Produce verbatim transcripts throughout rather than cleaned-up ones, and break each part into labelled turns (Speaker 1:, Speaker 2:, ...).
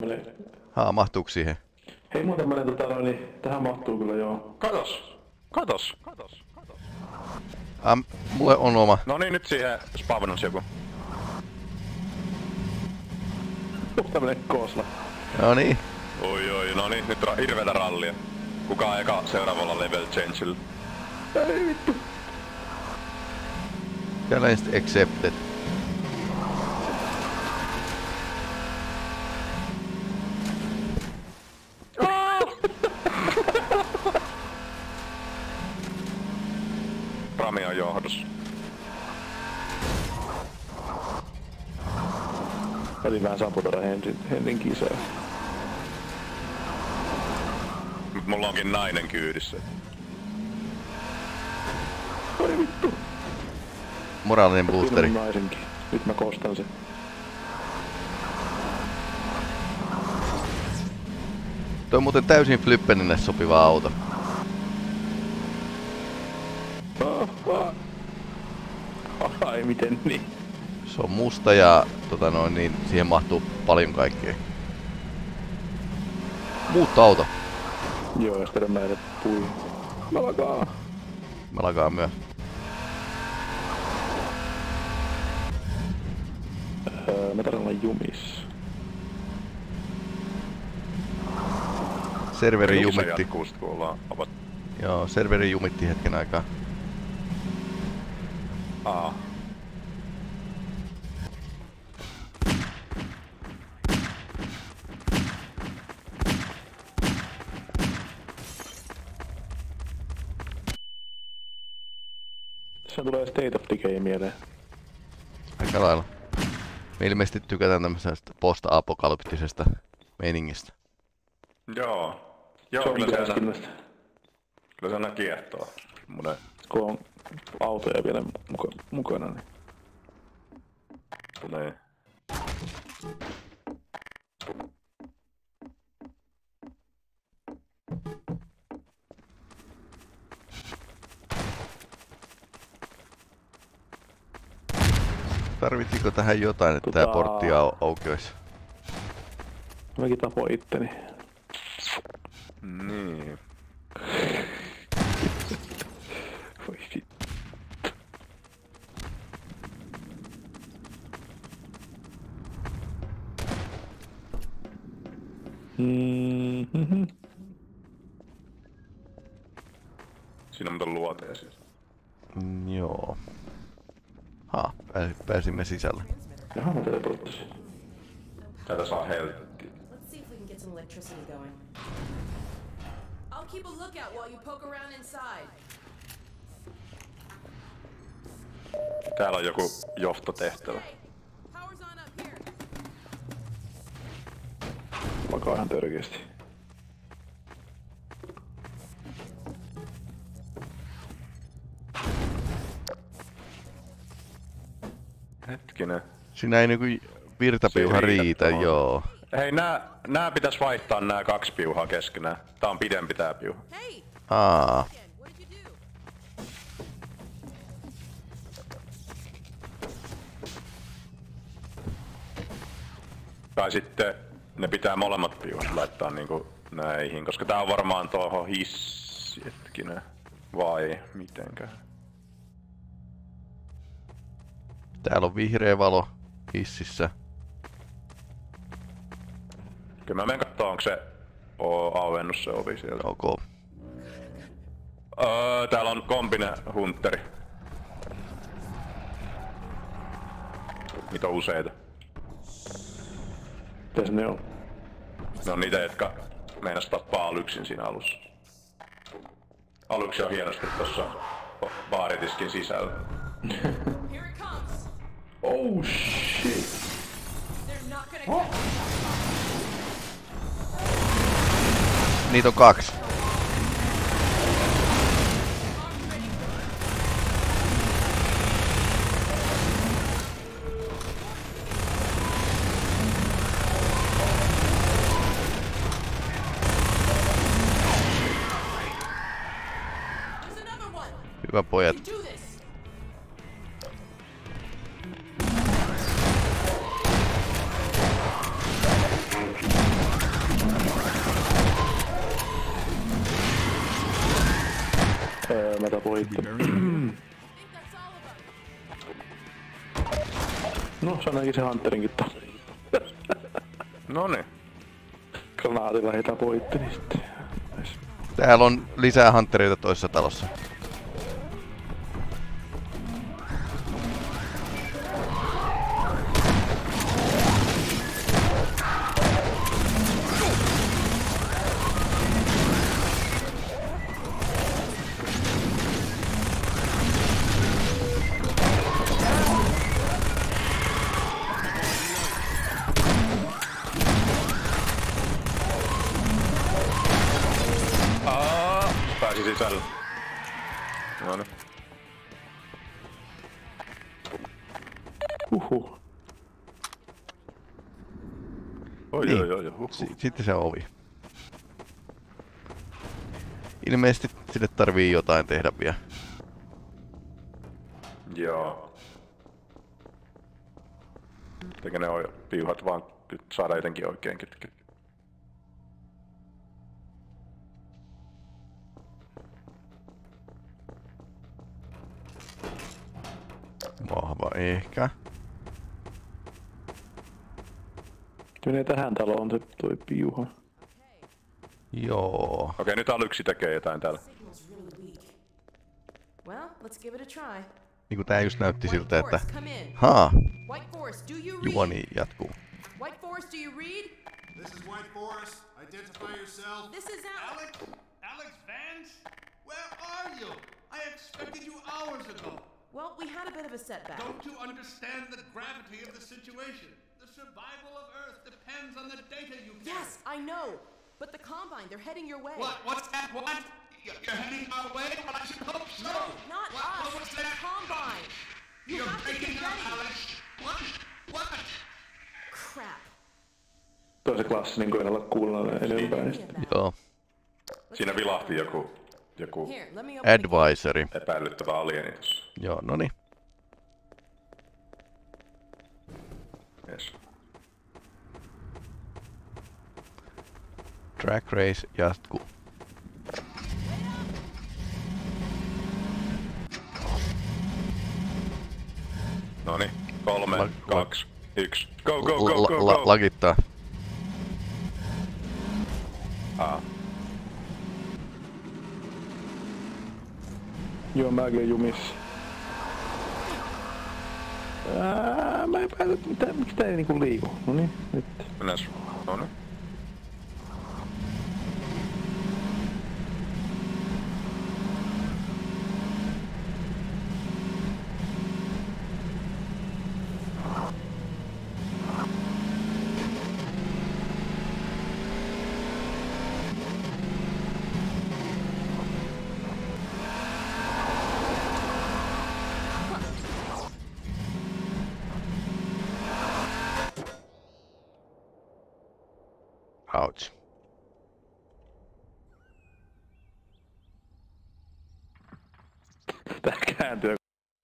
Speaker 1: Mene.
Speaker 2: Haa, mahtuuko siihen?
Speaker 1: Hei muuten menen tota noin, niin tähän mahtuu kyllä joo.
Speaker 3: Katos! Katos! Katos! Katos!
Speaker 2: Ähm, mulle on oma.
Speaker 3: No niin, nyt siihen spavnus joku.
Speaker 1: Tämmönen koosla.
Speaker 2: No niin.
Speaker 3: Oi oi, no niin, nyt ra hirveetä rallia. Kuka on eka seuraavalla level changella?
Speaker 1: Ei vittu.
Speaker 2: Challenge accepted.
Speaker 3: Rami on johdossa.
Speaker 1: Oli vähän sabotoida Henrin, Henrin kisaa.
Speaker 3: Mut mulla onkin nainen kyydissä.
Speaker 1: Oi vittu.
Speaker 2: Moraalinen boosteri.
Speaker 1: Minun naisenkin. Nyt mä kostan sen.
Speaker 2: Toi on muuten täysin Flyppenille sopiva auto.
Speaker 1: Ah, ah. Ai miten niin?
Speaker 2: Se on musta ja tota noin, niin siihen mahtuu paljon kaikkea. Muuttoauto.
Speaker 1: Joo, jos teidän näitä pui. Mä lakaan.
Speaker 2: Mä lakaan myös.
Speaker 1: Öö, mä tarvitsen olla jumis.
Speaker 2: Serveri
Speaker 3: Jumissa
Speaker 2: jumitti.
Speaker 3: jatkuu sit, kun ollaan avat.
Speaker 2: Joo, serveri jumitti hetken aikaa.
Speaker 3: Aa.
Speaker 1: Se tulee State of Decay mieleen.
Speaker 2: Aika lailla. Me ilmeisesti tykätään tämmöisestä post-apokalyptisesta meiningistä.
Speaker 3: Joo. Joo,
Speaker 1: Se on
Speaker 3: kyllä se aina,
Speaker 1: käskinnästä.
Speaker 3: kyllä se aina kiehtoo. Semmonen
Speaker 1: Kun on autoja vielä muka, mukana, niin...
Speaker 3: niin.
Speaker 2: Tarvitsiko tähän jotain, että
Speaker 1: Tota-
Speaker 2: tää portti au aukeoisi?
Speaker 1: Mäkin tapoin itteni.
Speaker 3: Niin.
Speaker 1: Voi vittu. Mm-hmm.
Speaker 3: Siinä on muuten luoteja siis.
Speaker 2: Mm, joo. Ha, pääs, pääsimme sisälle.
Speaker 1: Jaha, mä teleporttasin.
Speaker 3: Täältä saa helvettiä.
Speaker 4: Let's see if we can get some electricity going. I'll keep a lookout while you poke around inside.
Speaker 3: Täällä on joku johtotehtävä.
Speaker 4: Hey, power's on up here.
Speaker 1: Makaa ihan törkeästi.
Speaker 3: Hetkinen.
Speaker 2: Siinä ei niinku virtapiuha
Speaker 3: Se ei riitä
Speaker 2: riitä,
Speaker 3: tuohon.
Speaker 2: joo.
Speaker 3: Hei, nää, nää pitäis vaihtaa nää kaksi piuhaa keskenään. Tää on pidempi tää piuha.
Speaker 4: Hey,
Speaker 2: Aa,
Speaker 4: again, what did you do?
Speaker 3: Tai sitten ne pitää molemmat piuhat laittaa niinku näihin, koska tää on varmaan tuohon hissi, hetkinen. Vai mitenkä?
Speaker 2: täällä on vihreä valo hississä.
Speaker 3: Kyllä mä menen kattoo, onko se oo auennut se ovi sieltä.
Speaker 2: Ok.
Speaker 3: Öö, täällä on kompine hunteri. Niitä on useita.
Speaker 1: Mitäs ne on?
Speaker 3: Ne on niitä, jotka meinas tappaa Alyksin siinä alussa. Alyksi on hienosti tossa baaritiskin sisällä.
Speaker 4: Here it comes.
Speaker 1: Oh shit!
Speaker 4: They're not gonna catch
Speaker 2: Niitä on kaksi.
Speaker 4: There's another one.
Speaker 2: Hyvä pojat.
Speaker 4: Do this.
Speaker 1: tapoitte.
Speaker 4: I think that's all of them.
Speaker 1: No, se on ainakin se Hunterinkin tapo.
Speaker 3: Noniin.
Speaker 1: Granaatilla he tapoitte, niin sitten.
Speaker 2: Täällä on lisää huntereita toisessa talossa.
Speaker 3: Pääsi sisälle. Noniin.
Speaker 1: Huhhuh.
Speaker 3: Oi
Speaker 2: Niin.
Speaker 3: oi oi huh.
Speaker 2: S- sitten se ovi. Ilmeisesti sille tarvii jotain tehdä vielä.
Speaker 3: Joo. Eikä ne ole piuhat vaan nyt saada jotenkin oikein kytky.
Speaker 2: Vahva ehkä.
Speaker 1: Menee tähän taloon se toi piuha.
Speaker 2: Joo.
Speaker 3: Okei, nyt Alyksi tekee jotain täällä.
Speaker 4: Signal's really weak. Well, let's give it a try.
Speaker 2: Niinku tää just näytti
Speaker 4: White
Speaker 2: siltä, että...
Speaker 4: Forest, come in.
Speaker 2: Haa,
Speaker 4: White Forest, do you read?
Speaker 2: juoni jatkuu.
Speaker 4: White Forest, do you read?
Speaker 5: This is White Forest. Identify yourself.
Speaker 4: This is Al-
Speaker 5: Alex. Alex Vance? Where are you? I expected you hours ago.
Speaker 4: Well, we had a bit of a setback.
Speaker 5: Don't you understand the gravity of the situation? The survival of Earth depends on the data you get.
Speaker 4: Yes, I know. But the Combine, they're heading your way.
Speaker 5: What? What's that? What? You're you're heading our way? Well, I should hope so.
Speaker 4: No, not
Speaker 5: what,
Speaker 4: us.
Speaker 5: What was
Speaker 4: The
Speaker 5: that?
Speaker 4: Combine. You
Speaker 5: You're
Speaker 4: have to
Speaker 5: breaking
Speaker 4: get
Speaker 5: up,
Speaker 4: ready.
Speaker 5: Alex. What? What?
Speaker 4: Crap.
Speaker 1: Toi se klassinen, kun en ole kuunnella enempää.
Speaker 4: Give
Speaker 1: Niin.
Speaker 4: me a map.
Speaker 2: Joo.
Speaker 4: Let's
Speaker 3: Siinä
Speaker 4: get
Speaker 3: vilahti
Speaker 4: going.
Speaker 3: joku, joku
Speaker 4: Here, let me open the gate.
Speaker 2: Advisory.
Speaker 3: epäilyttävä alieni tossa.
Speaker 2: Joo, noni.
Speaker 3: Yes.
Speaker 2: Track race jatkuu.
Speaker 3: Noniin. Kolme,
Speaker 2: La-
Speaker 3: kaksi, yksi. Go, go, go,
Speaker 2: La-
Speaker 3: go,
Speaker 2: la-
Speaker 3: go!
Speaker 2: Lagittaa.
Speaker 3: Ah,
Speaker 1: Joo, mäkin oon jumissa. Ää, mä en päätä, mitä, miksi tää ei niinku liiku? Noniin, nyt.
Speaker 3: mennään. Noniin.
Speaker 2: Ouch.
Speaker 1: Tää kääntyy.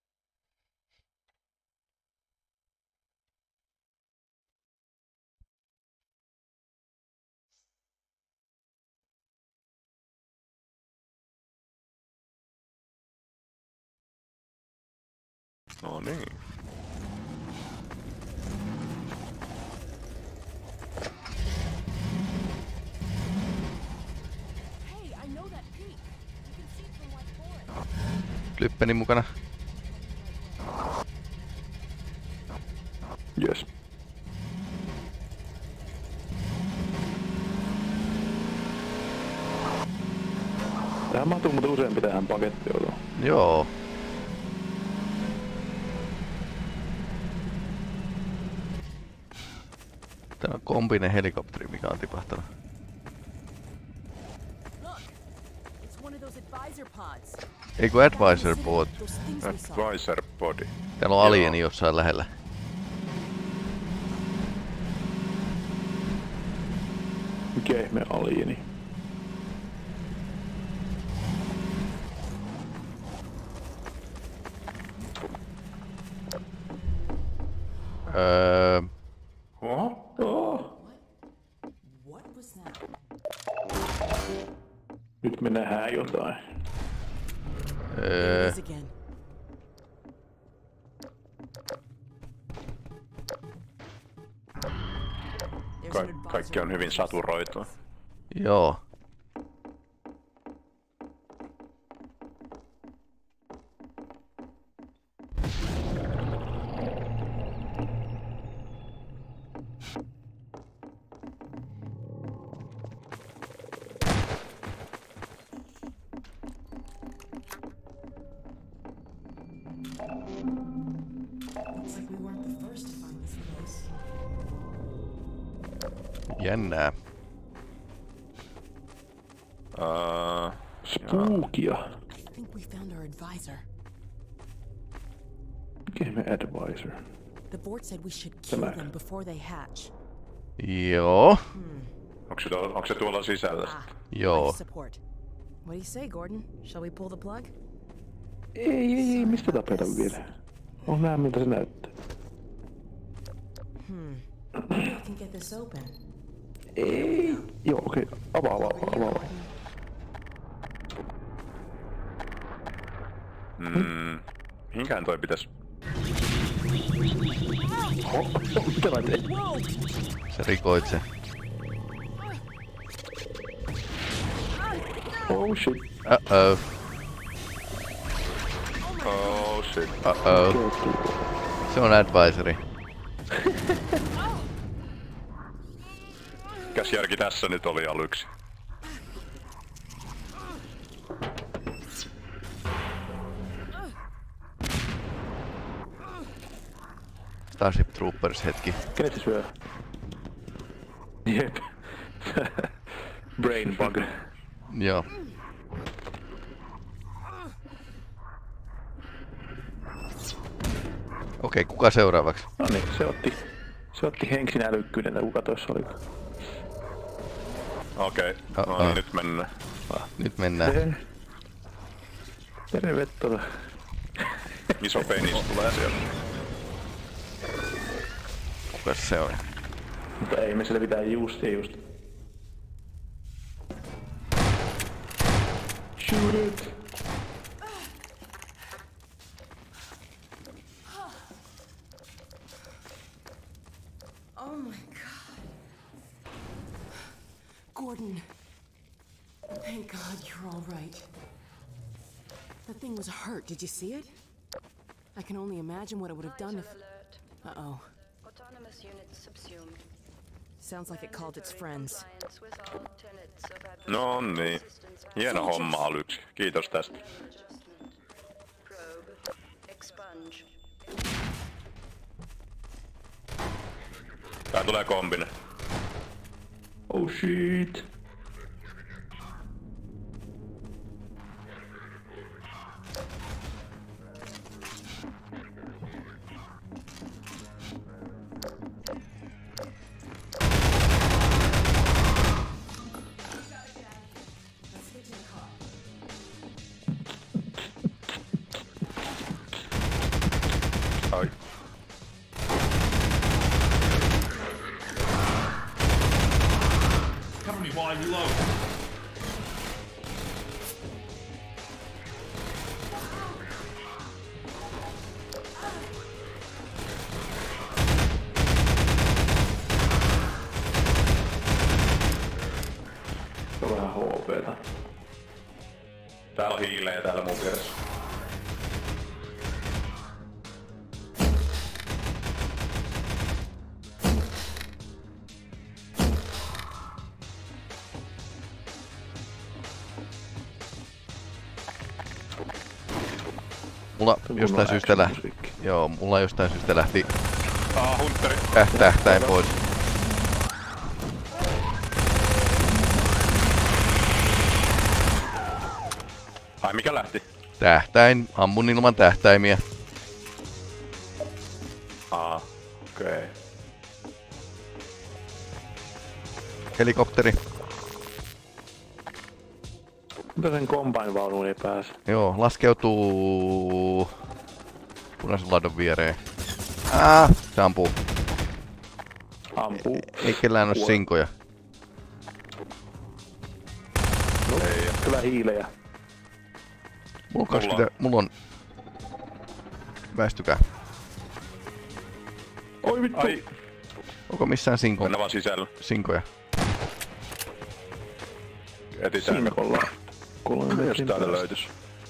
Speaker 3: No niin.
Speaker 4: Hey, I know that peak. You can see it from White Forest.
Speaker 2: Lyppeni mukana.
Speaker 1: Jes. Tähän mahtuu muuten useampi tähän pakettiin.
Speaker 2: Joo. Täällä on kombinen helikopteri, mikä on tipahtanut.
Speaker 4: Look, it's one of those advisor pods.
Speaker 2: Eiku Advisor Board.
Speaker 4: Those things we saw.
Speaker 3: Advisor body.
Speaker 2: Täällä on alieni jossain lähellä.
Speaker 1: Mikä ihme alieni?
Speaker 2: Öö,
Speaker 3: Oho.
Speaker 1: Oh.
Speaker 4: What was that?
Speaker 1: Nyt me nähdään jotain.
Speaker 4: There it is again. There's
Speaker 3: Ka
Speaker 4: an advisor
Speaker 3: kaikki on hyvin saturoitua.
Speaker 2: Joo.
Speaker 4: Looks like we weren't the first to find this place.
Speaker 2: Jännää.
Speaker 3: Uh,
Speaker 1: Spookia.
Speaker 4: I think we found our advisor.
Speaker 1: Game advisor.
Speaker 4: The Vort said we should kill
Speaker 1: Tämä.
Speaker 4: them before they hatch.
Speaker 2: Joo.
Speaker 3: onko, se tuolla, onko se tuolla sisällä?
Speaker 4: Ah,
Speaker 2: Joo.
Speaker 4: life support. What do you say, Gordon? Shall we pull the plug?
Speaker 1: Ei, ei, ei, mistä tapeta vielä? On nää miltä se näyttää.
Speaker 4: Maybe I can get this open.
Speaker 1: Ei. Joo, okei. Okay. Avaa, avaa, avaa, avaa.
Speaker 3: Mm, mihinkään toi pitäis...
Speaker 1: Oho, mitä mä tein?
Speaker 2: Sä rikoit se.
Speaker 1: Oh shit.
Speaker 2: Uh-oh.
Speaker 3: Oh shit.
Speaker 2: Uh-oh. Se on advisory.
Speaker 3: Mikäs järki tässä nyt oli aluksi?
Speaker 2: Starship Troopers hetki.
Speaker 1: Kenet se syö? Jep. Brain bug.
Speaker 2: Joo. Okei, kuka seuraavaksi?
Speaker 1: No niin, se otti, se otti Henksin älykkyyden, kuka toissa oli.
Speaker 3: Okei, okay. No
Speaker 2: Uh-oh.
Speaker 3: niin, nyt mennään.
Speaker 2: Nyt mennään.
Speaker 1: Terve. Tervetuloa.
Speaker 3: Iso penis tulee sieltä.
Speaker 2: Kuka se on?
Speaker 1: Mutta ei me selvitään just ja just. Shoot it!
Speaker 4: Oh my god. Gordon. Thank God you're all right. That thing was hurt. Did you see it? I can only imagine what it would have done if... Uh-oh.
Speaker 6: Autonomous units subsumed.
Speaker 4: Sounds like it called its friends.
Speaker 3: No niin. Hieno homma aluksi. Kiitos tästä.
Speaker 6: Probe. Expunge.
Speaker 3: Tää tulee kombine.
Speaker 1: Oh shit!
Speaker 3: Ai.
Speaker 5: Cover me while I reload.
Speaker 1: Se on vähän H P:tä.
Speaker 3: Täällä on hiileä täällä mun vieressä.
Speaker 2: Mulla jostain syystä lähti.
Speaker 1: Action-musiikki.
Speaker 2: Joo, mulla jostain syystä lähti
Speaker 3: Ah, Hunteri.
Speaker 2: täh- tähtäin pois.
Speaker 3: Ai mikä lähti?
Speaker 2: Tähtäin, ammun ilman tähtäimiä.
Speaker 3: Ah, okei. Okay.
Speaker 2: Helikopteri.
Speaker 1: Mitä sen combine-vaunuun ei pääse?
Speaker 2: Joo, laskeutuu punaisen ladon viereen. Ah, se ampuu.
Speaker 1: Ampuu.
Speaker 2: Ei kellään oo sinkoja.
Speaker 1: No, kyllä hiilejä.
Speaker 2: Mulla on kaksikymmentä... Mulla on... Väistykää.
Speaker 1: Oi vittu!
Speaker 3: Ai,
Speaker 2: Onko missään sinko...
Speaker 3: mennä vaan sisällä.
Speaker 2: sinkoja?
Speaker 3: Etitään.
Speaker 1: Sinkolla. Kolme
Speaker 3: Jos täältä löytys.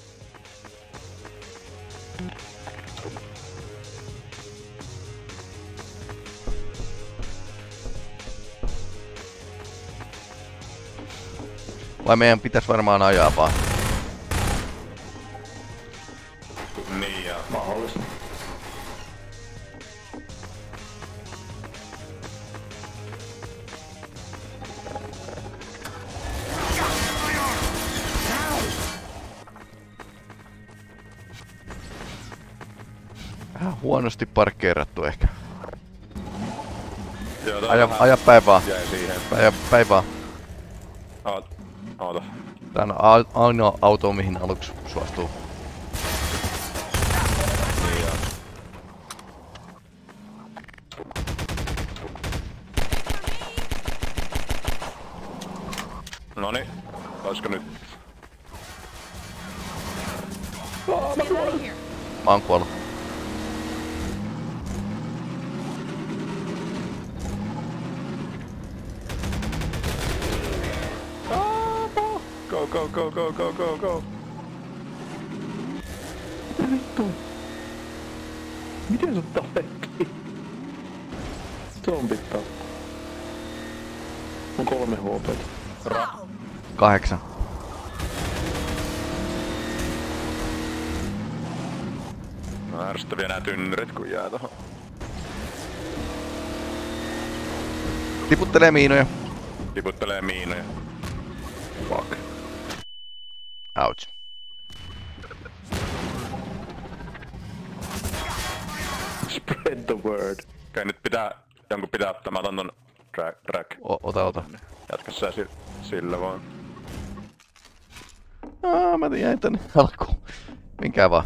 Speaker 2: Vai meidän pitäis varmaan ajaa vaan?
Speaker 3: Niin ja...
Speaker 1: Mahdollista.
Speaker 2: Vähän huonosti parkkeerattu ehkä.
Speaker 3: Joo, tää
Speaker 2: Aja,
Speaker 3: vähän
Speaker 2: aja päin vaan.
Speaker 3: jäi siihen.
Speaker 2: Aja päin vaan.
Speaker 3: Oot, oota.
Speaker 2: Tää on a- ainoa auto, mihin aluksi suostuu.
Speaker 3: Niin joo. Noniin, olisiko nyt?
Speaker 2: Mä oon kuollut.
Speaker 3: Go, go, go, go, go, go, go.
Speaker 1: Mitä vittu? Miten sut tapettiin? Zombit tappaa. On kolme H P:tä.
Speaker 2: Kahdeksan.
Speaker 3: No ärsyttäviä nää tynnyrit kun jää tohon.
Speaker 2: Tiputtelee miinoja.
Speaker 3: Tiputtelee miinoja. Fuck.
Speaker 2: Ouch.
Speaker 1: Spread the word.
Speaker 3: Okei, nyt pitää, jonkun pitää ottaa, mä otan ton track. track.
Speaker 2: O- ota, ota.
Speaker 3: Jatka sä si- sillä vaan.
Speaker 2: Aa, mä jäin tänne alkuun. Minkää vaan.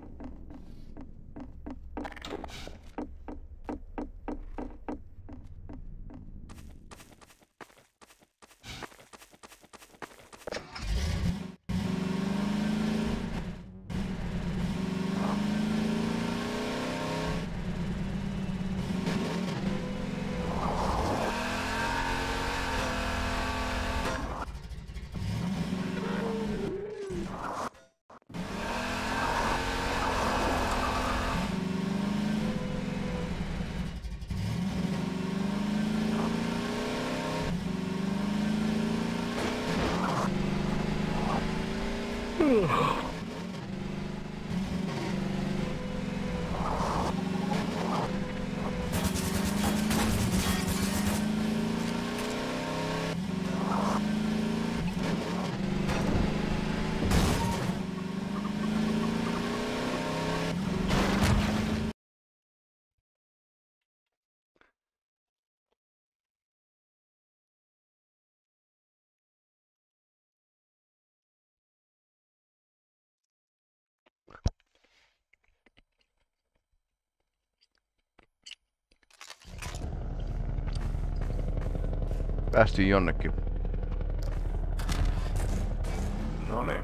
Speaker 2: Päästiin jonnekin.
Speaker 3: No niin.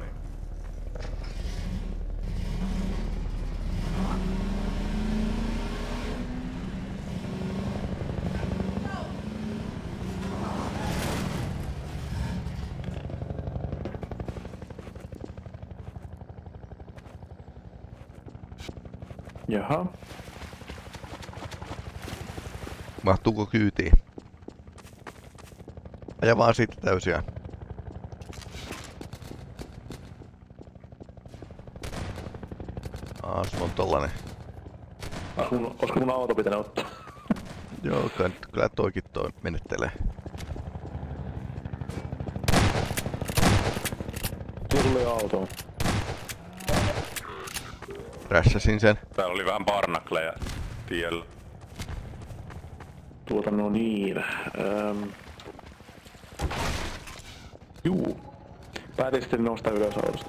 Speaker 1: Jaha.
Speaker 2: Mahtuuko kyytiin? Aja vaan siitä täysiä. Aa, sulla on tollanen.
Speaker 1: Olisiko mun, olisiko mun auto pitänyt ottaa?
Speaker 2: Joo, kyllä, kyllä toikin toi menettelee.
Speaker 1: Tuossa tuli auto.
Speaker 2: Rässäsin sen.
Speaker 3: Täällä oli vähän barnakleja tiellä.
Speaker 1: Tuota no niin. Öm. Juu. Päätin sitten nousta ylös autosta.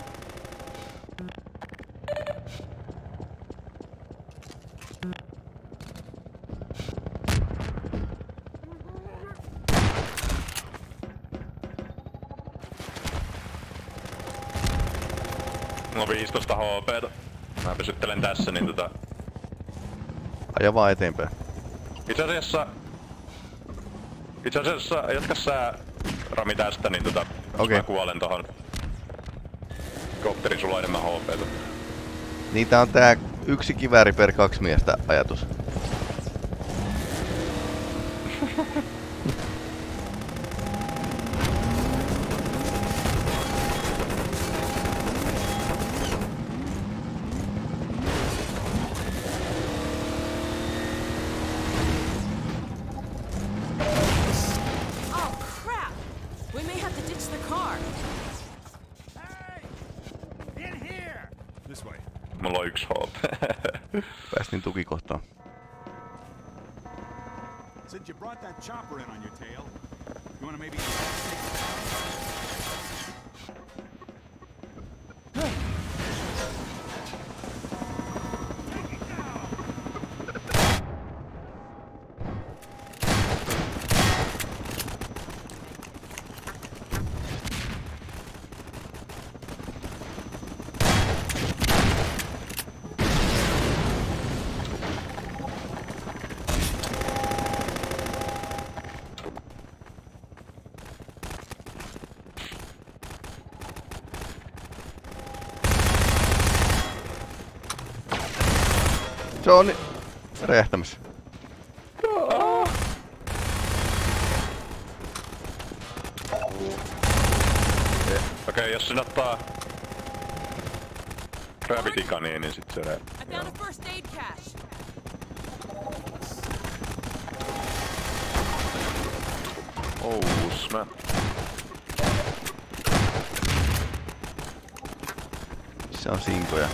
Speaker 3: Mulla on viisitoista H P:tä. Mä pysyttelen tässä, niin tota...
Speaker 2: Aja vaan eteenpäin.
Speaker 3: Itse asiassa... Itse asiassa jatka sä Rami tästä, niin tota... Jos
Speaker 2: Okei.
Speaker 3: mä kuolen tohon... Kopterin sulla on enemmän H P:tä.
Speaker 2: Niin tää on tää yksi kivääri per kaksi miestä ajatus.
Speaker 4: Oh, crap! We may have to ditch the car.
Speaker 5: In here! This way.
Speaker 3: Mulla on yksi H P.
Speaker 2: Päästin tukikohtaan.
Speaker 5: Since you brought that chopper in on your tail, you wanna maybe...
Speaker 2: Se on räjähtämässä.
Speaker 3: Okei, okay, jos sinä ottaa... Gravity Gunia, niin sit se...
Speaker 4: I found a first aid cache.
Speaker 3: Oh, snap.
Speaker 2: Se on sinkoja.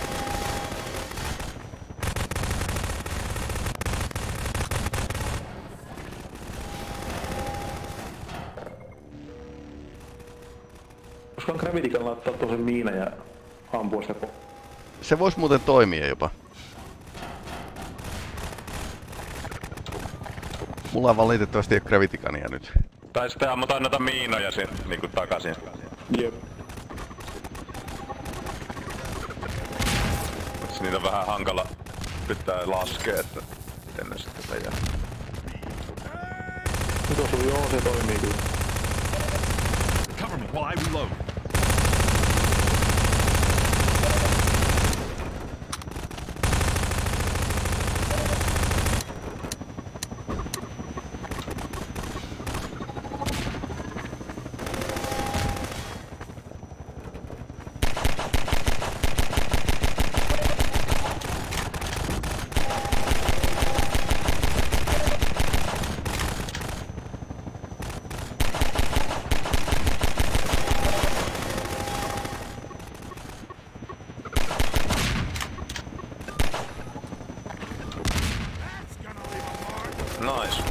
Speaker 1: Koska on Gravitican laittaa tosen miina ja ampua sitä ko...
Speaker 2: Se vois muuten toimia jopa. Mulla on valitettavasti ei oo Graviticania nyt.
Speaker 3: Tai sitten ammutaan noita miinoja sin, niinku takaisin.
Speaker 1: Jep.
Speaker 3: Mut niitä on vähän hankala pitää laskea, että ennen sitten teijää.
Speaker 1: Nyt osuu, joo, se toimii kyllä.
Speaker 5: Cover me while I reload.
Speaker 3: Nice.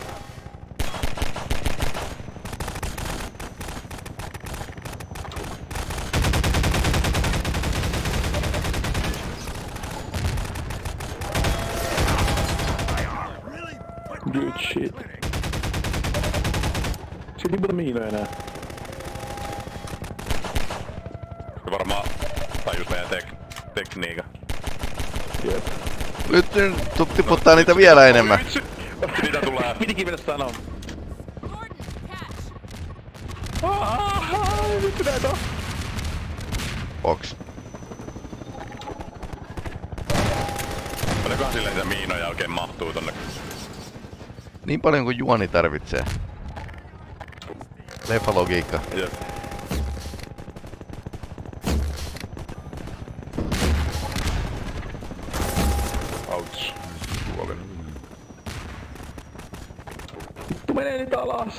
Speaker 1: Good shit. Silti muuta miinoja enää.
Speaker 3: Se varmaan tajus meidän tek- tekniikan.
Speaker 1: Jep.
Speaker 2: Nyt tiputtaa niitä vielä enemmän.
Speaker 3: Oi vitsi! Niitä tulee.
Speaker 1: Pitikin mennä sanoa.
Speaker 4: Gordon, catch.
Speaker 1: Aah, vittu näitä on.
Speaker 2: Box.
Speaker 3: Paljonkohan silleen niitä miinoja oikein mahtuu tonne?
Speaker 2: Niin paljon kuin juoni tarvitsee. Leffalogiikka.
Speaker 3: Jep. Ouch. Kuolin.
Speaker 1: Vittu menee niitä alas.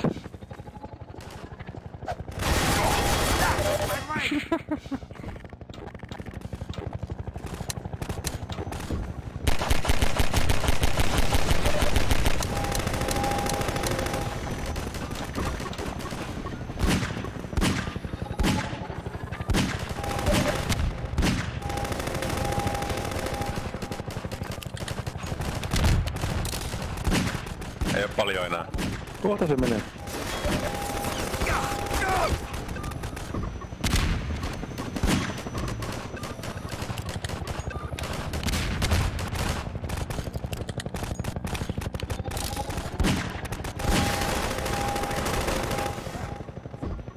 Speaker 3: Ei oo paljon enää.
Speaker 1: Kohta se menee.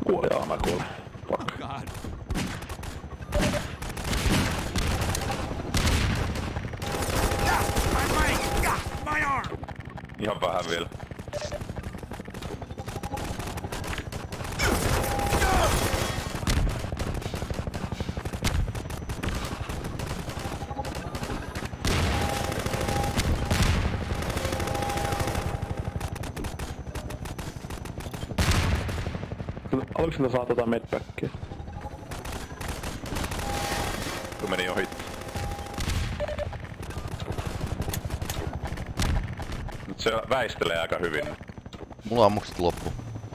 Speaker 1: kuoli. Jaa, mä kuolin. Fuck.
Speaker 5: God.
Speaker 3: Ihan vähän vielä.
Speaker 1: Oliko sinä saa tota medpackia?
Speaker 3: Kun meni ohi. Nyt se väistelee aika hyvin.
Speaker 2: Mulla ammukset loppu.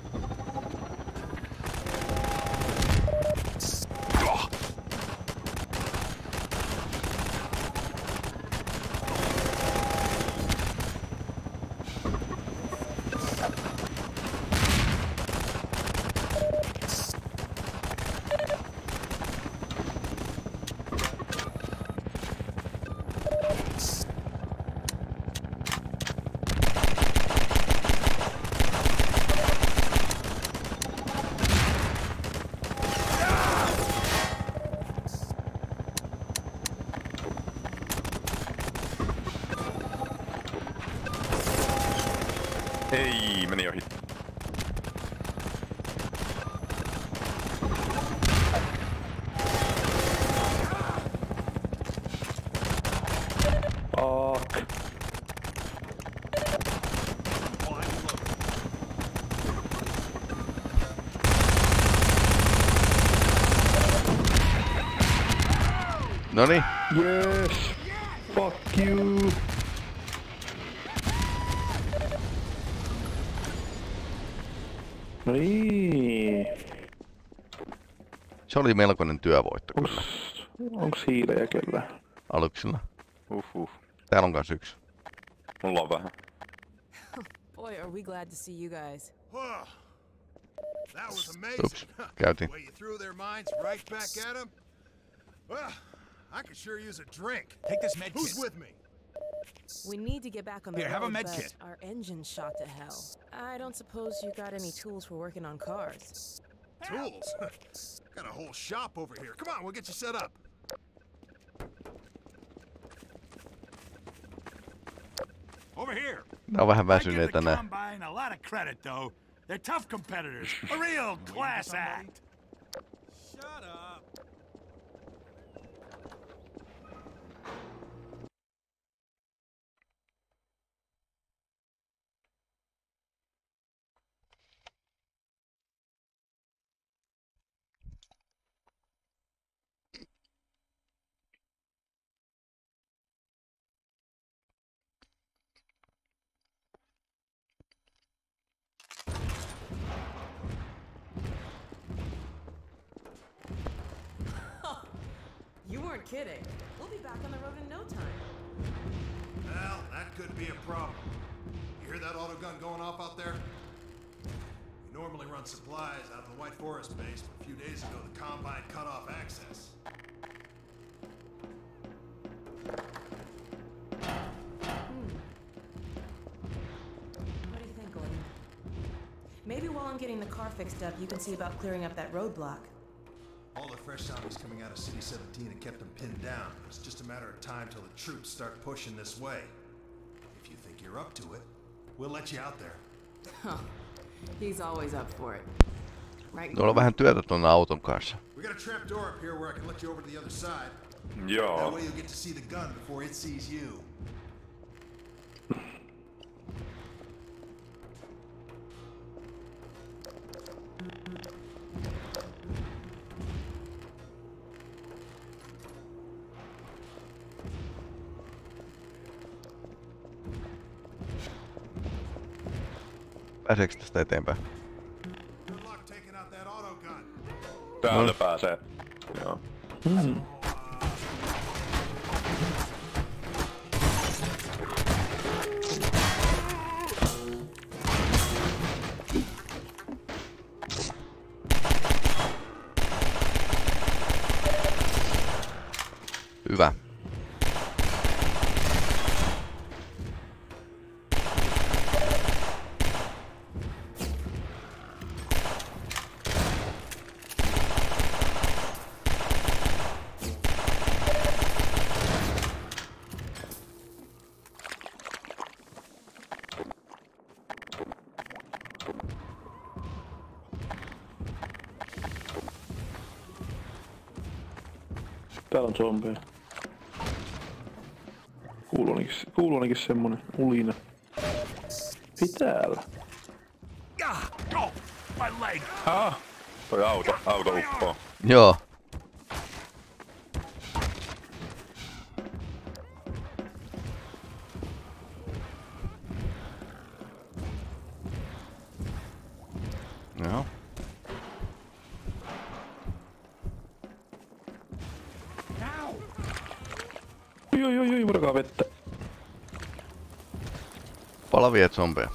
Speaker 3: Ei, meni ohi.
Speaker 1: Fuck.
Speaker 2: Noniin.
Speaker 1: Yes! Fuck you! No niin.
Speaker 2: Se oli melkoinen työvoitto
Speaker 1: Onks,
Speaker 2: kyllä.
Speaker 1: onks hiilejä kellään?
Speaker 3: Uh
Speaker 2: Aluksilla.
Speaker 3: uh.
Speaker 2: Täällä on kans yksi.
Speaker 3: Mulla on vähän.
Speaker 4: Boy, are we glad to see you guys.
Speaker 5: Whoa. That was amazing.
Speaker 2: Ups, käytiin.
Speaker 5: The way you threw their minds right back at them. Well, I could sure use a drink.
Speaker 7: Take this med
Speaker 5: Who's
Speaker 7: kit.
Speaker 5: with me?
Speaker 4: We need to get back on the
Speaker 7: Here, have a
Speaker 4: road,
Speaker 7: med
Speaker 4: but
Speaker 7: kit.
Speaker 4: our engine's shot to hell. I don't suppose you got any tools for working on cars.
Speaker 5: Tools? Got a whole shop over here. Come on, we'll get you set up.
Speaker 7: Over here.
Speaker 2: Nää on vähän
Speaker 7: I give
Speaker 2: väsyneitä
Speaker 7: the
Speaker 2: nää.
Speaker 7: Combine a lot of credit, though. They're tough competitors. A real class act.
Speaker 5: Shut up.
Speaker 4: You weren't kidding. We'll be back on the road in no time.
Speaker 5: Well, that could be a problem. You hear that auto gun going off out there? We normally run supplies out of the White Forest base, but a few days ago the Combine cut off access.
Speaker 4: What do you think, Gordon? Maybe while I'm getting the car fixed up, you can see about clearing up that roadblock.
Speaker 5: All the fresh zombies coming out of City seventeen have kept them pinned down. It's just a matter of time till the troops start pushing this way. If you think you're up to it, we'll let you out there.
Speaker 4: Huh. He's always up for it. Right?
Speaker 2: Tuolla on vähän työtä tuon auton kanssa.
Speaker 5: We got a trap door up here where I can let you over to the other side. That
Speaker 3: Joo.
Speaker 5: way you'll get to see the gun before it sees you.
Speaker 2: Pääseekö tästä eteenpäin?
Speaker 5: Good luck taking out that auto gun.
Speaker 3: Täältä pääsee. Joo.
Speaker 1: Mm.
Speaker 2: Hyvä.
Speaker 1: Täällä on zombeja. Kuuluu ainakin, kuuluu ainakin semmonen ulina. Ei täällä.
Speaker 7: Ah, oh, my leg.
Speaker 3: Ah! Toi auto, auto uppoo.
Speaker 2: Joo. Joo.
Speaker 1: Oi oi oi oi, murkaa vettä.
Speaker 2: Palavia zombeja.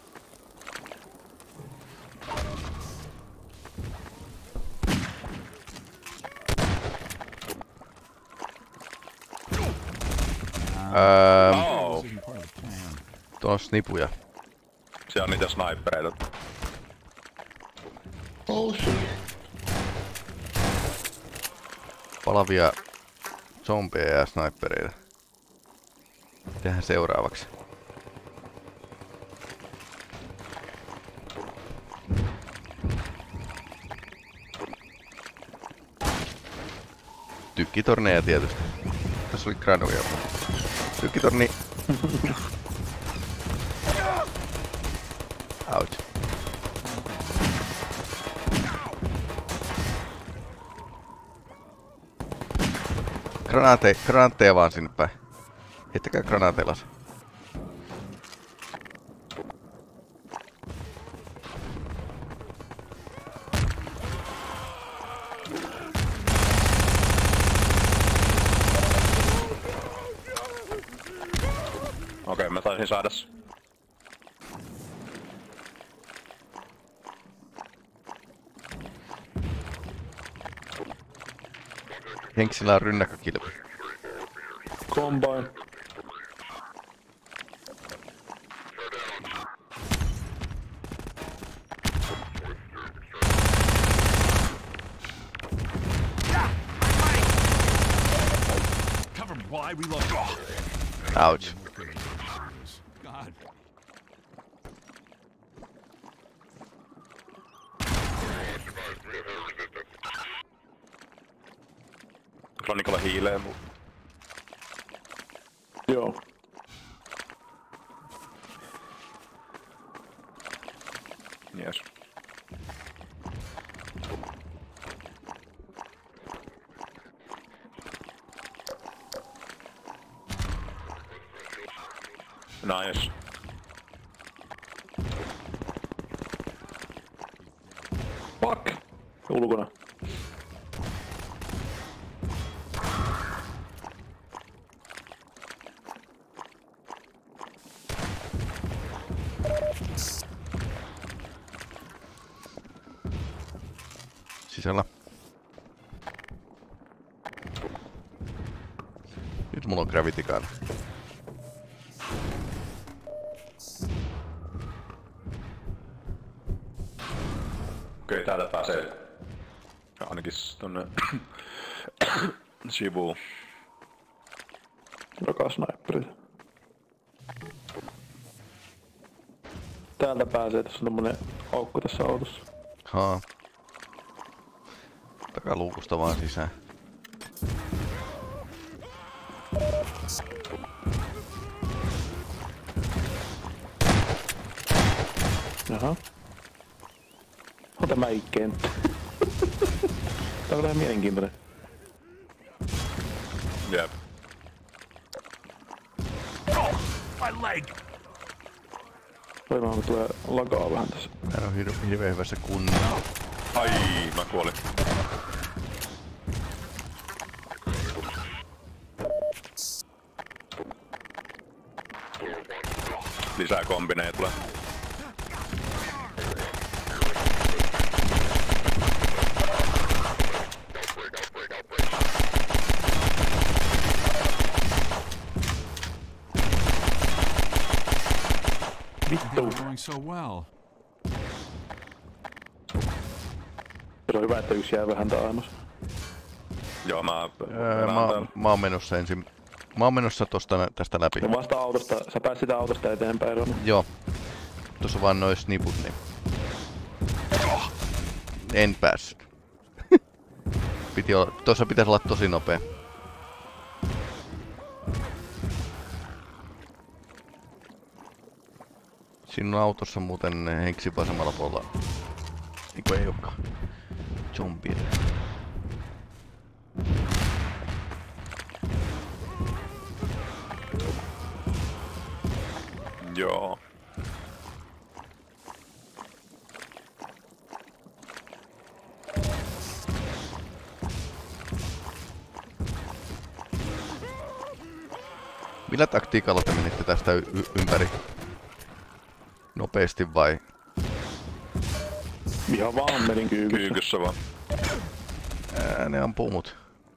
Speaker 2: Öö,
Speaker 3: Oh!
Speaker 2: tuolla on snipuja.
Speaker 3: Siellä on niitä snipereita.
Speaker 1: Oh shit.
Speaker 2: Palavia zombeja ja snipereita. Tehdään seuraavaksi. Tykkitorneja tietysti. Tässä oli granuja. Tykkitorni. Ouch. Granaate, granaatteja vaan sinne päin. Heittäkää granaateilla se.
Speaker 3: Okei, mä taisin saada...
Speaker 2: Henksillä on rynnäkkökilpi.
Speaker 1: Combine.
Speaker 7: Cover me while I reload. Oh.
Speaker 2: Ouch.
Speaker 7: God.
Speaker 3: Sulla on Nikola hiilee muu.
Speaker 1: Joo.
Speaker 3: Yes. Nice.
Speaker 1: Fuck! Ulkona.
Speaker 2: Sisällä. Nyt mulla on gravity gun.
Speaker 3: Okei, täältä pääsee ainakin tonne sivuun.
Speaker 1: Joka sniperi. Täältä pääsee, tässä on tommonen aukko tässä autossa.
Speaker 2: Haa. Takaluukusta vaan sisään.
Speaker 1: Jaha. Ota mä ikkeen. Tää on vähän mielenkiintoinen.
Speaker 3: Jep.
Speaker 7: Oh, my leg.
Speaker 1: Varmaan tulee lagaa vähän tässä.
Speaker 2: Mä en oo hir- hirveen hyvässä kunnossa.
Speaker 3: Ai, mä kuolin. Lisää kombineja tulee.
Speaker 1: Vittu!
Speaker 7: Going so well.
Speaker 1: Se on hyvä, että yksi jää vähän taamas.
Speaker 3: Joo, mä...
Speaker 2: Öö, mä, mä oon menossa ensin. Mä oon menossa tosta nä- tästä läpi.
Speaker 1: Ja vasta autosta, sä pääsit sitä autosta eteenpäin, Roni.
Speaker 2: Joo. Tuossa on vaan noin sniput, niin... En päässyt. Piti olla, tuossa pitäisi olla tosi nopea. Siinä on autossa muuten henksi vasemmalla puolella. Eiku ei olekaan. Zombie.
Speaker 3: Joo.
Speaker 2: Millä taktiikalla te menitte tästä y ympäri? Nopeasti vai?
Speaker 1: Ihan vaan menin kyykyssä.
Speaker 3: Kyykyssä vaan.
Speaker 2: Ää, ne ampuu mut.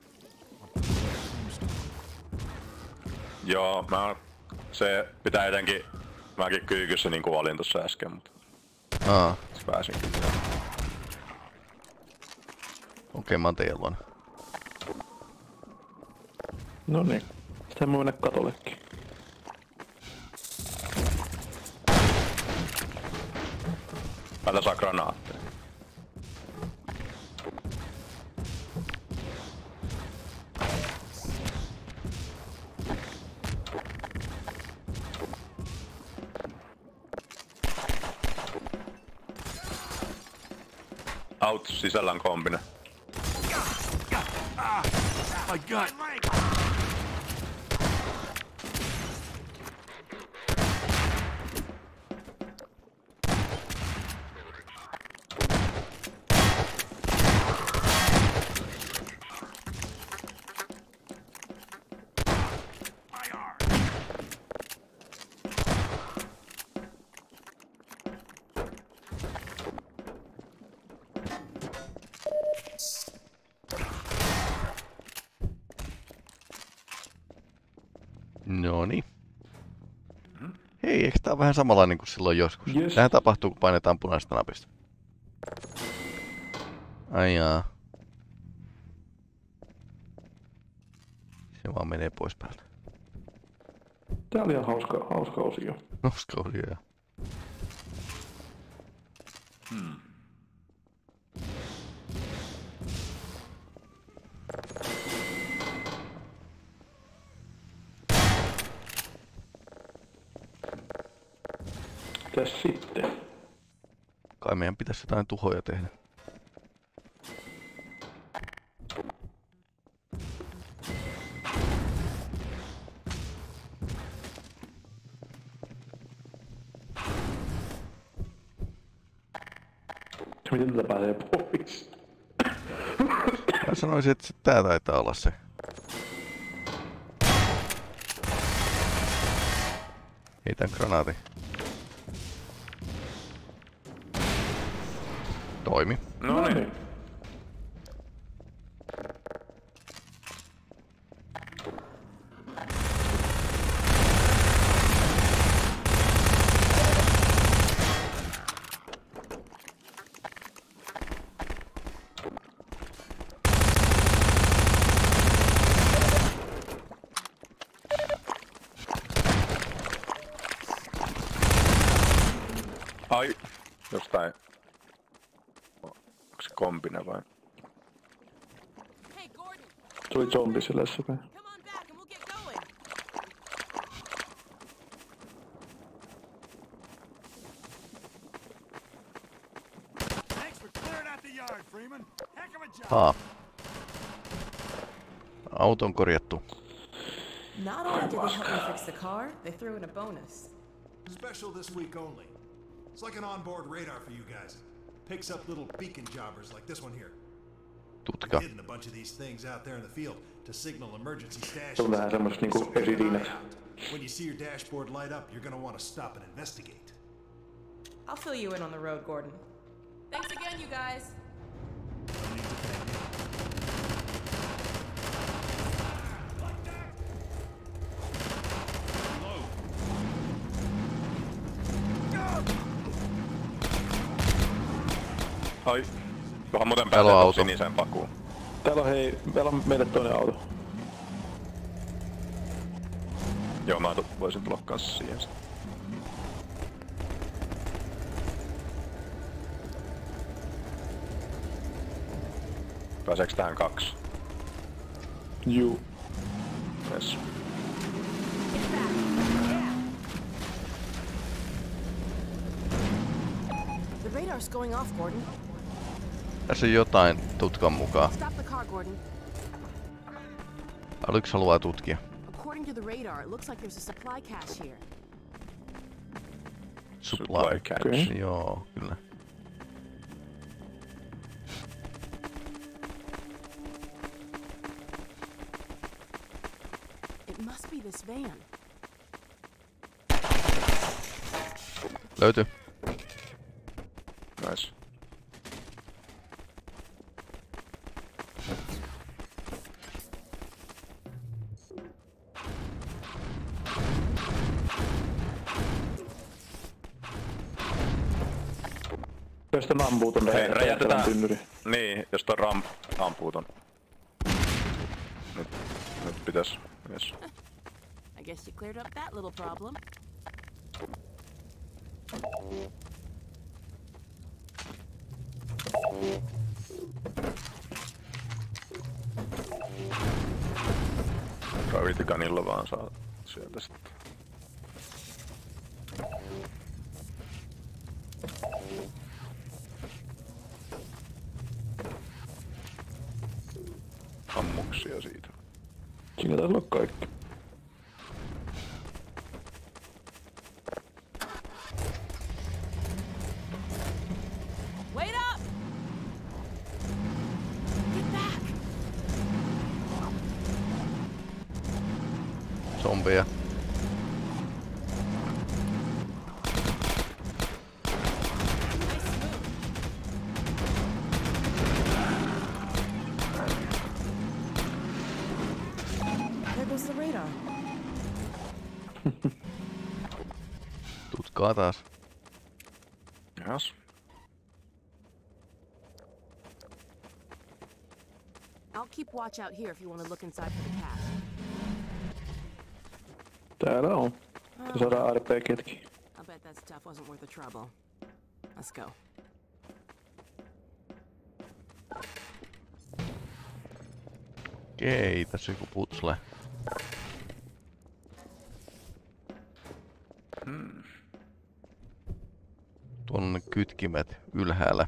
Speaker 3: Joo, mä se pitää jotenkin... Mäkin kyykyssä niin kuin olin tossa äsken, mutta...
Speaker 2: Aa.
Speaker 3: Pääsin kyllä.
Speaker 2: Okei, mä oon teidän luona.
Speaker 1: No niin. Sitten mä mennä katollekin.
Speaker 3: Päätä saa granaatteja. Out, sisällä on kombine.
Speaker 7: My gut.
Speaker 2: Noniin. Hei, eikö tää on vähän samanlainen kuin silloin joskus?
Speaker 1: Yes.
Speaker 2: Tähän tapahtuu, kun painetaan punaista napista. Ai jaa. Se vaan menee pois päältä.
Speaker 1: Tää oli ihan hauska, hauska osio.
Speaker 2: Hauska oli joo.
Speaker 3: Hmm.
Speaker 1: Mitäs sitten?
Speaker 2: Kai meidän pitäisi jotain tuhoja tehdä.
Speaker 1: Miten tätä pääsee pois?
Speaker 2: Mä sanoisin, että tää taitaa olla se. Heitän granaatin. Toimi.
Speaker 3: No niin. Ai, jostain. Onko se kombine vai?
Speaker 4: Hey, Gordon,
Speaker 1: Se oli zombi sillä päin.
Speaker 4: come on back and we'll get going.
Speaker 7: Thanks for clearing out the yard, Freeman. Heck of a job.
Speaker 2: Haa. Auto on korjattu.
Speaker 4: Not only did they help me fix the car, they threw in a bonus.
Speaker 5: Special this week only. It's like an onboard radar for you guys. Picks up little beacon jobbers like this one here.
Speaker 2: Tutka.
Speaker 5: Hidden a bunch of these things out there in the field to signal emergency stashes.
Speaker 1: Se on vähän semmos niinku
Speaker 5: So keep an
Speaker 1: eridinät.
Speaker 5: eye out. When you see your dashboard light up, you're gonna want to stop and investigate.
Speaker 4: I'll fill you in on the road, Gordon. Thanks again, you guys.
Speaker 5: No need to thank me.
Speaker 3: Ai. Tuohon muuten
Speaker 2: Täällä on
Speaker 3: pääsee
Speaker 2: auto.
Speaker 3: siniseen pakuun.
Speaker 1: Täällä on hei, meillä on meille toinen auto.
Speaker 3: Joo, mä tu- voisin tulla kanssa siihen. Pääseekö tähän kaksi?
Speaker 1: Juu.
Speaker 3: Yes.
Speaker 4: radar's going off, Gordon.
Speaker 2: Tässä on jotain tutkan mukaan.
Speaker 4: Stop the car, Gordon.
Speaker 2: Alyks haluaa tutkia?
Speaker 4: According to the radar, it looks like there's a supply cache here.
Speaker 2: Supply
Speaker 3: Supply cache.
Speaker 2: cache. Joo, kyllä.
Speaker 4: It must be this van.
Speaker 2: Löytyy.
Speaker 3: Nice.
Speaker 1: Jos ton ampuu ton
Speaker 3: Hei,
Speaker 1: räjähtävän
Speaker 3: räjäytetään.
Speaker 1: tynnyri.
Speaker 3: Niin, jos toi ramp ampuu ton. Nyt, nyt pitäis. Yes.
Speaker 4: I guess you cleared up that little problem.
Speaker 3: Gravity Gunilla vaan saa sieltä sitten. Ammuksia siitä.
Speaker 1: Siinä taisi olla kaikki.
Speaker 4: Wait up! Get back!
Speaker 2: Zombeja.
Speaker 4: There goes the radar.
Speaker 2: Tutkaa taas.
Speaker 3: Yes.
Speaker 4: I'll keep watch out here if you want to look inside for the cache.
Speaker 1: Täällä on. Se saadaan R P G:tkin.
Speaker 4: I'll bet that stuff wasn't worth the trouble. Let's go.
Speaker 2: Okei, tässä on joku putsle.
Speaker 3: Hmm.
Speaker 2: Tuolla on ne kytkimet ylhäällä.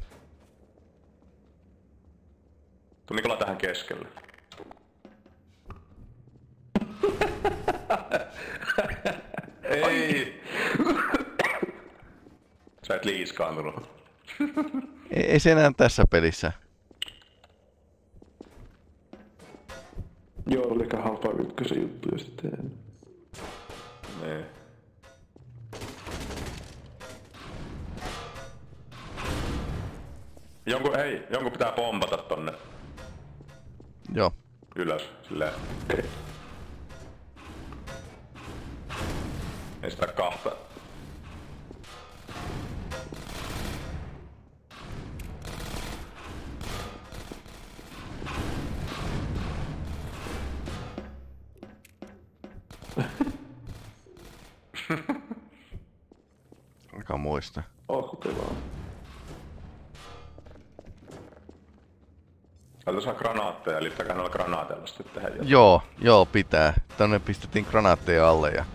Speaker 3: Tuu Nikola tähän keskelle. Ei! Sä et liiskaantunut.
Speaker 2: Ei, ei se enää tässä pelissä.
Speaker 1: Joo, oli ehkä halpaa ykkösen juttuja sitten.
Speaker 3: Niin. Jonkun, hei, jonkun pitää pompata tonne
Speaker 2: Joo.
Speaker 3: ylös, silleen.
Speaker 1: Okei. Okay.
Speaker 3: Ei sitä kahta.
Speaker 2: Aika muista.
Speaker 1: Okutevaa.
Speaker 3: Täältä saa granaatteja, eli pitääkö noilla granaateilla sitten tehdä jotain.
Speaker 2: Joo, joo pitää. Tänne pistettiin granaatteja alle ja...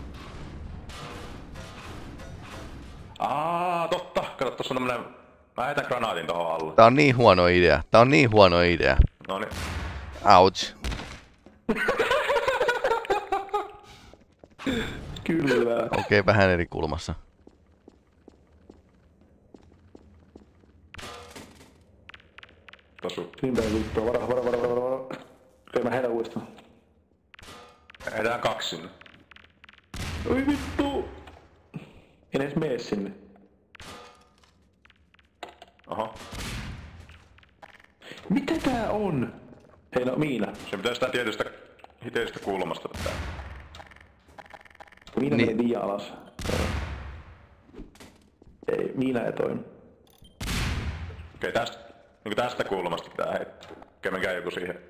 Speaker 3: Aa, totta! Kato, tossa on tämmönen... Mä heitän granaatin tohon alle.
Speaker 2: Tää on niin huono idea. Tää on niin huono idea.
Speaker 3: Noni.
Speaker 2: Ouch.
Speaker 1: Kyllä.
Speaker 2: Okei, okay, vähän eri kulmassa.
Speaker 3: Tosu.
Speaker 1: Siinä päin vittua. Vara, vara, vara, vara, vara. Okei, mä heitän uudestaan.
Speaker 3: Heitään kaksi sinne.
Speaker 1: Oi vittu! En edes mene sinne.
Speaker 3: Oho.
Speaker 1: Mitä tää on? Hei no, Miina.
Speaker 3: Se pitää sitä tietystä hiteisestä kulmasta pitää.
Speaker 1: Miina
Speaker 2: Niin.
Speaker 1: meni liian alas. Ei, Miina ei toimi.
Speaker 3: Okei, tästä, niin tästä kulmasta pitää heittää. Okei, menkää joku siihen.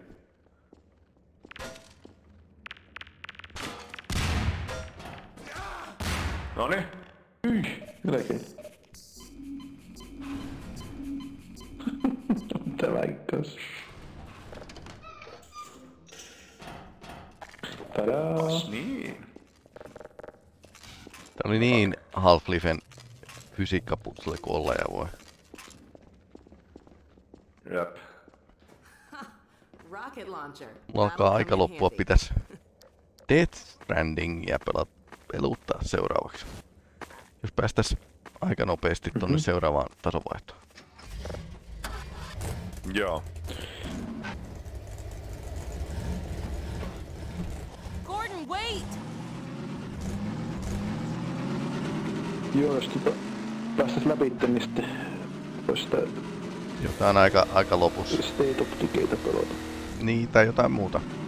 Speaker 3: Noniin.
Speaker 1: Yh, melkein. Tämä ikkas. Tadaa.
Speaker 3: Niin.
Speaker 2: Tää oli niin Half-Lifen fysiikkaputselle kun olla ja voi.
Speaker 3: Jep.
Speaker 4: Rocket launcher.
Speaker 2: Mulla alkaa aika loppua, pitäis Death Strandingia pelata, peluttaa seuraavaksi. Jos päästäis aika nopeasti tonne mm-hmm. seuraavaan tasonvaihtoon.
Speaker 3: Joo.
Speaker 4: Gordon, wait!
Speaker 1: Joo, jos tota päästäis läpi, niin sitten vois sitä
Speaker 2: Jotain aika, aika lopussa.
Speaker 1: State of Decaytä pelata.
Speaker 2: Niin, tai jotain muuta.